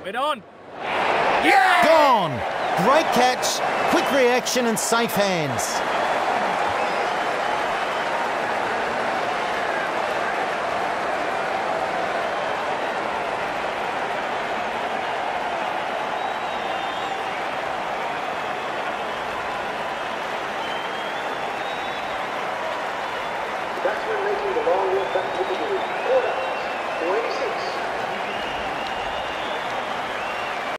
Wait on. Gone! Great catch, quick reaction and safe hands. Batsman making the long walk back to the